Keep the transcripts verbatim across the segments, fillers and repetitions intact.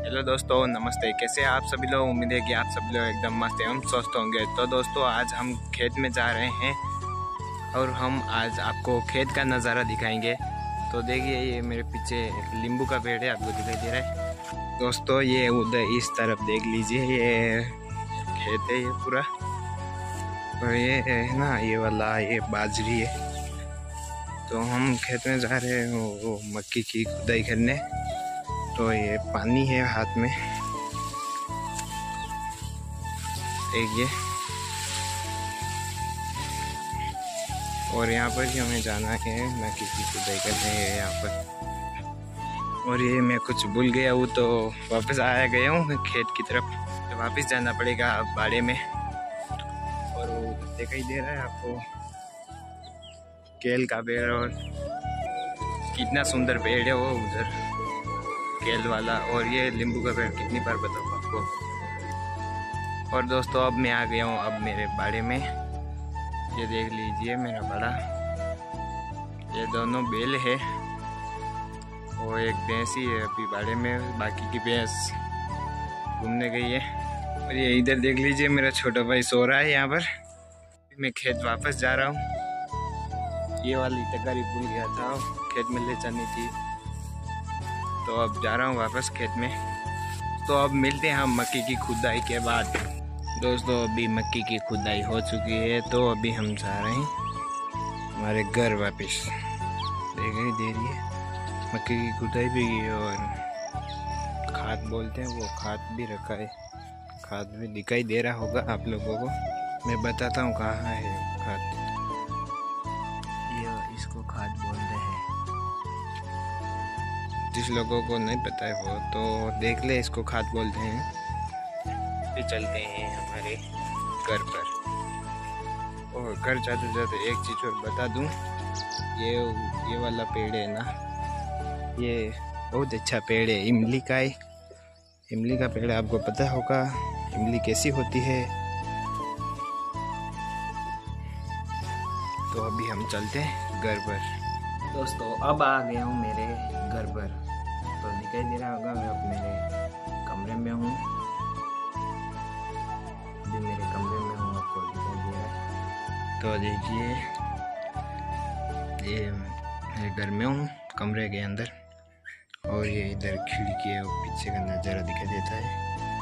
Hello दोस्तों, नमस्ते। कैसे हैं आप सभी लोग? उम्मीद है कि आप सभी लोग एकदम मस्त एवं स्वस्थ होंगे। तो दोस्तों, आज हम खेत में जा रहे हैं और हम आज आपको खेत का नज़ारा दिखाएंगे। तो देखिए, ये मेरे पीछे एक नींबू का पेड़ है, आपको दिखाई दे रहा है दोस्तों। ये उधर इस तरफ देख लीजिए, ये खेत है ये पूरा। और ये है ना, ये वाला ये बाजरी है। तो हम खेत में जा रहे हैं वो मक्की की खुदाई करने। तो ये पानी है हाथ में, देखिए। और यहाँ पर ही हमें जाना है, मक्की की खुदाई करने है यहाँ पर। और ये मैं कुछ भूल गया हूँ, तो वापस आया गया हूँ खेत की तरफ। तो वापस जाना पड़ेगा बाड़े में। और वो दिखाई दे रहा है आपको केल का पेड़, और कितना सुंदर पेड़ है वो उधर केल वाला। और ये नींबू का पेड़ कितनी बार बताऊँ आपको। और दोस्तों, अब मैं आ गया हूँ अब मेरे बाड़े में। ये देख लीजिए मेरा बाड़ा। ये दोनों बैल है, वो एक भैंस ही है अभी बाड़े में, बाकी की भैंस घूमने गई है। और ये इधर देख लीजिए, मेरा छोटा भाई सो रहा है यहाँ पर। मैं खेत वापस जा रहा हूँ। ये वाली तगारी भूल गया था, खेत में ले जानी थी, तो अब जा रहा हूँ वापस खेत में। तो अब मिलते हैं हम मक्की की खुदाई के बाद। दोस्तों, अभी मक्की की खुदाई हो चुकी है, तो अभी हम जा रहे हैं हमारे घर वापस। दिखाई दे रही है मक्की की खुदाई भी की, और खाद बोलते हैं वो खाद भी रखा है। खाद भी दिखाई दे रहा होगा आप लोगों को। मैं बताता हूँ कहाँ है खाद। ये इसको खाद बोलते हैं। जिस लोगों को नहीं पता है वो तो देख ले, इसको खाद बोलते हैं। फिर चलते हैं हमारे घर पर। और घर जाते जाते एक चीज़ और बता दूं, ये ये वाला पेड़ है ना, ये बहुत अच्छा पेड़ है, इमली का है। इमली का पेड़ आपको पता होगा इमली कैसी होती है। तो अभी हम चलते हैं घर पर। दोस्तों, अब आ गया हूँ मेरे घर पर। तो दिखाई दे रहा होगा मैं अब मेरे कमरे में हूँ। अभी मेरे कमरे में हूँ, आपको दिखाई दे रहा है। तो देखिए, ये मेरे घर में हूँ कमरे के अंदर। और ये इधर खिड़की है, और पीछे का नज़ारा दिखाई देता है।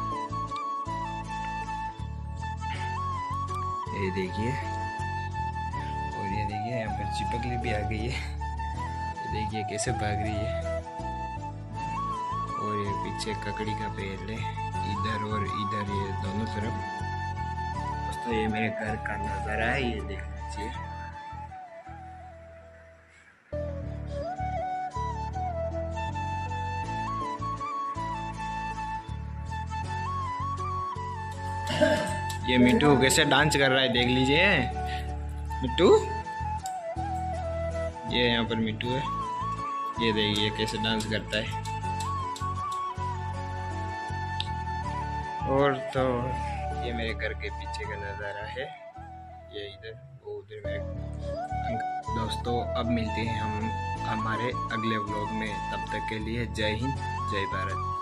ये देखिए, और ये देखिए यहाँ पर चिपकली भी आ गई है। देखिए कैसे भाग रही है। और ये पीछे ककड़ी का पेड़ है, इधर और इधर, ये दोनों तरफ। दोस्तों, ये मेरे घर का नज़ारा है, ये देख लीजिए। ये मिट्टू कैसे डांस कर रहा है, देख लीजिए। मिट्टू, ये यहाँ पर मिट्टू है, ये देखिए कैसे डांस करता है। और तो ये मेरे घर के पीछे का नज़ारा है, ये इधर वो उधर मेरे। दोस्तों, अब मिलते हैं हम हमारे अगले व्लॉग में। तब तक के लिए जय हिंद, जय भारत।